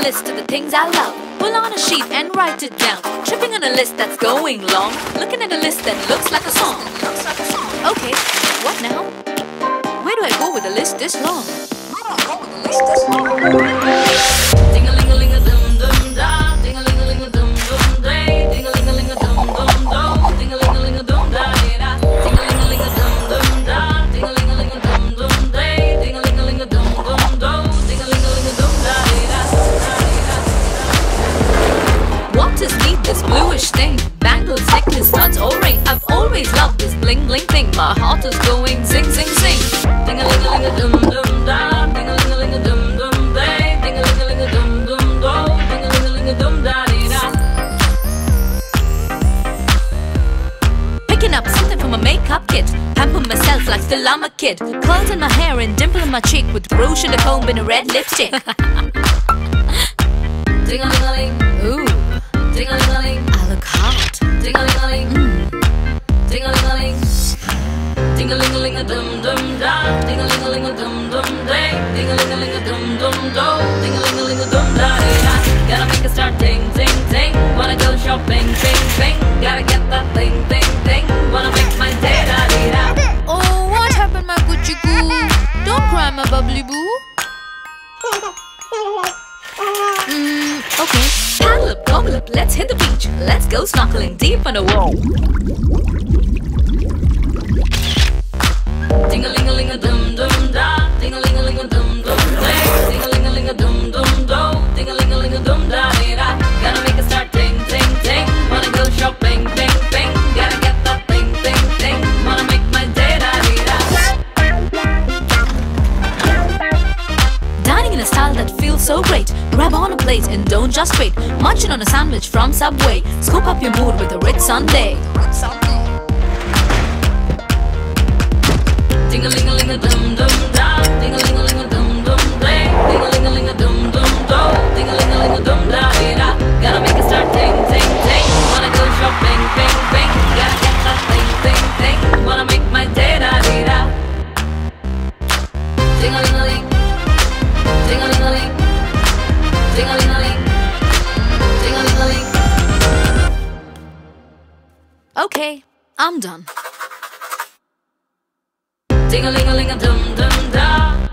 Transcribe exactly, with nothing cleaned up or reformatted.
list of the things I love. Pull on a sheet and write it down. Tripping on a list that's going long. Looking at a list that looks like a song. Okay, what now? Where do I go with a list this long? Where do I go with a list this long? Ding-a-ling-a-ling-a-dum-dum-da. Ding-a-ling-a-ling-a-dum-dum-day. Ding-a-ling-a-ling-a-dum-dum-do. Ding-a-ling-a-ling-a-dum-da-da-da. Ding-a-ling-a-ling-a-dum-dum-da. Ding-a-ling-a-ling-a-dum-dum-day. Ding-a-ling-a-ling-a-dum-dum-do. Ding-a-ling-a-ling-a-dum-da-da-da. What is needless bluish thing? Bangles, necklace, studs, or ring. I've always loved this bling bling thing. My heart is going zing zing zing. Ding-a-ling-a-ling-a-dum-dum-da. Ding-a-ling-a-ling-a-dum-dum-day. Ding-a-ling-a-ling-a-dum-dum-do. Ding-a-ling-a-ling-a-dum-da-da-da. Picking up something from a makeup kit. Pamper myself like still I'm a kid. Curls in my hair and dimple in my cheek, with rouge in the comb and a red lipstick. Ding-a-ling-a-ling. Ooh. Ding-a-ling-a-ling. I look hot. Ding-a-ling-a-ling. Mm. Ding-a-ling-a-ling. Ding-a-ling-a-ling-a-dum-dum-da. Ding-a-ling-a-ling-a-dum-dum-day. Ding-a-ling-a-ling-a-dum-dum-do. Ding-a-ling-a-ling-a-dum-da-da-da. Gotta make a start, ting, ting, ting. Wanna go shopping, ting, ting. Gotta get that thing, ting, ting. Wanna make my day, da-dee-da. Oh, what happened, my Gucci goo? Don't cry, my bubbly boo. Mm, okay. Paddle up, gobble up, let's hit the beach. Let's go snorkeling deep underwater. Ding-a-ling-a-ling-a-dum-dum-da. Ding-a-ling-a-ling-a-dum-dum-day. Ding-a-ling-a-ling-a-dum-dum-do. Ding-a-ling-a-ling-a-dum-da-dee-da. Gotta make a start, ting, ting, ting. Wanna go shopping, ting, ting. Gotta get that thing, ting, ting. Wanna make my day, da-dee-da. Dining in a style that feels so great. Grab on a plate and don't just wait. Munching on a sandwich from Subway. Scoop up your mood with a rich sundae. Ding-a-ling-a-ling-a-dum-dum-da. Ding-a-ling-a-ling-a-dum-dum-day. Ding-a-ling-a-ling-a-dum-dum-do. Ding-a-ling-a-ling-a-dum-da-dee-da. Gotta make a start, ting, ting, ting. Wanna go shopping, ting, ting. Gotta get that thing, ting, ting. Wanna make my day, da-dee-da. Ding-a-ling-a-ling. Ding-a-ling-a-ling. Ding-a-ling-a-ling. Ding-a-ling-a-ling. Okay, I'm done. Ding-a-ling-a-ling-a-dum-dum-da.